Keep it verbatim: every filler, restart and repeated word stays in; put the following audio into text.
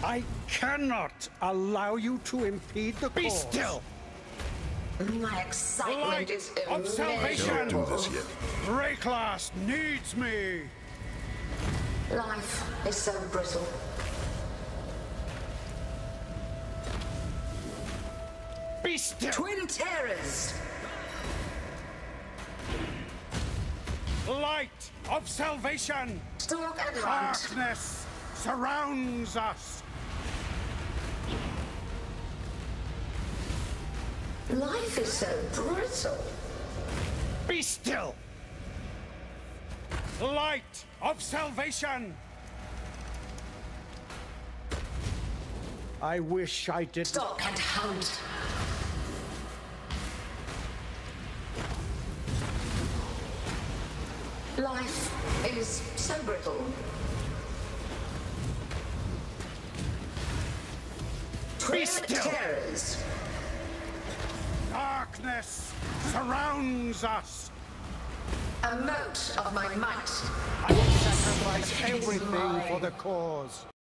I cannot allow you to impede the Be cause. still! My excitement Light is of salvation! immeasurable. Do this yet. Rayclass needs me! Life is so brittle. Be still! Twin terrors! Light of salvation! Stalk and hunt. Darkness surrounds us! Life is so brittle. Be still! Light of salvation! I wish I didn't. Stalk and hunt. Life is so brittle. Twin still. terrors. Darkness surrounds us! A mote of my might. I will sacrifice everything for the cause.